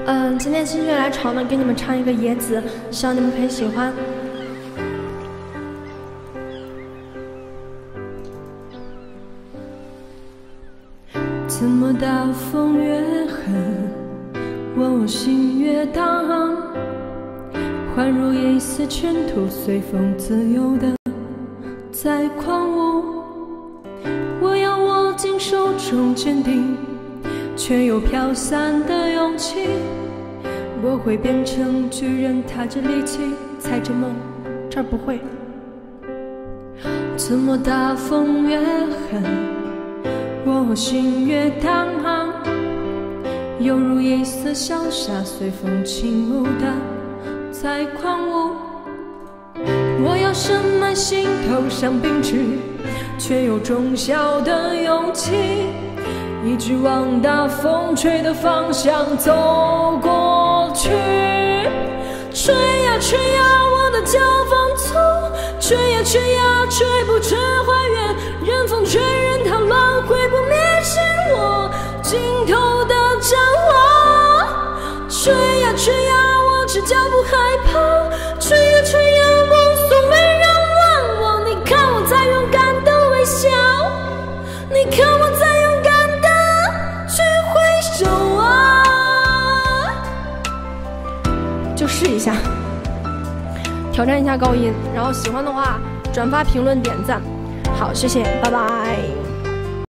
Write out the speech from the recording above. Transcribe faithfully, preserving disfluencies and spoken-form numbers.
嗯，今天心血来潮呢，给你们唱一个《野子》，希望你们可以喜欢。怎么大风越狠，问我心越荡，宛如一丝尘土，随风自由的在狂舞。我要握紧手中坚定，却又飘散的勇气。我会变成巨人，踏着力气，踩着梦，这儿不会。怎么大风越狠，我心越荡，犹如一丝潇洒，随风轻舞的在狂舞。我要深埋心头上冰纸，却有种小的勇气，一直往大风吹的方向走过去。吹呀吹呀，我的脚放纵，吹呀吹呀，吹不吹还原，任风吹任它乱，会不灭是我尽头的展望。吹呀吹呀，我赤脚不害怕，吹呀吹呀，梦所没人问我。你看我在勇敢的微笑，你看我在勇敢的去挥手啊。就试一下，挑战一下高音，然后喜欢的话转发、评论、点赞。好，谢谢，拜拜。